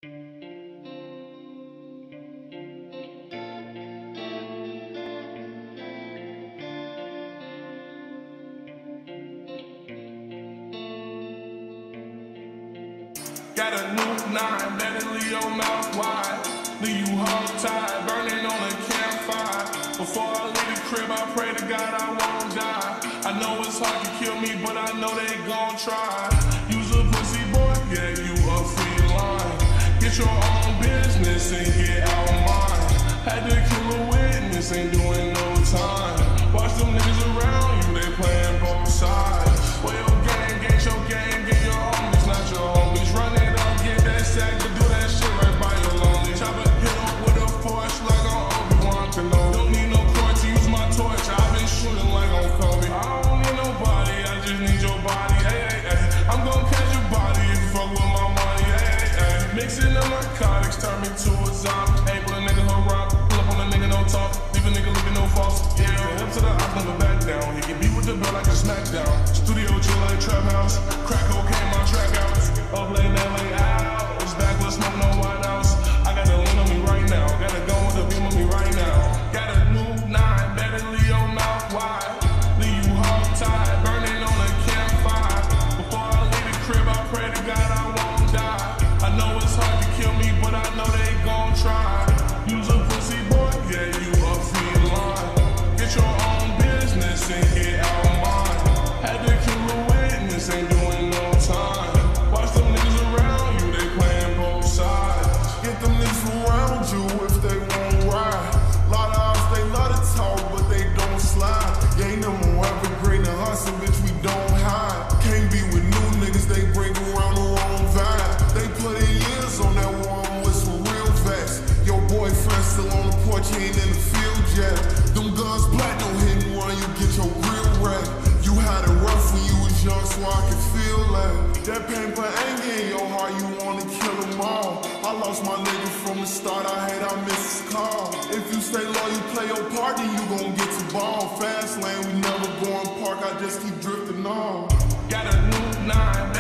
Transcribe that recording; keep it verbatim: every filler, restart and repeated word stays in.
Got a new nine, better leave your mouth wide. Leave you hog-tied, burning on a campfire. Before I leave the crib, I pray to God I won't die. I know it's hard to kill me, but I know they gon' try. You's a pussy boy, yeah, you a free line. Get your own business and get out mine. Had to kill a witness, ain't doing no time. Watch them niggas around you, they playing both sides. Well, your gang, get your gang, get your homies, not your homies. Run it up, get that sack, to do that shit right by your lonely. Chop a hit up with a force like on Obi-Wan Kenobi. Don't need no court to use my torch, I've been shooting like on Kobe. I don't need nobody, I just need your body, hey, hey, hey. I'm gon' catch your body if you fuck with my money, hey, hey, hey. Mixing the narcotics, turn me to a zombie. Hey, put a nigga hook rock, pull up on a nigga, no talk. Leave a nigga looking no false, yeah. Hip to the ops, never back down. He can beat with the belt like a smackdown. Studio chill like trap house. Crack cocaine, my track out. Up late, L A out. It's backless, smoke no White House. I got a lean on me right now. Got a gun with a beam on me right now. Got a new nine, better leave your mouth wide. Leave you hog-tied, burning on a campfire. Before I leave the crib, I pray to God I won't die. I know it's hard to kill me, but I know they gon' try. You's a pussy boy, yeah, you a free line. Get your own business and get out mine. Had to kill a witness, ain't doing no time. Watch them niggas around you, they playing both sides. Get them niggas around you if they won't ride. Lot of us, they love to talk, but they don't slide. You ain't never evergreen and hustle, bitch, we don't hide. Can't be with new niggas, they bring around the wrong vibe. They put in years on that one with some real facts. Your boyfriend still on the porch, he ain't in the field yet. Them guns black, don't hit and run, you get your grill wrecked. You had it rough when you was young, so I could feel that. That pain but anger in your heart, you wanna kill them all. I lost my nigga from the start, I hate I miss his call. If you stay low, you play your part, then you gon' get to ball. Fast lane, we never go in park, I just keep drifting on. Got a new nine.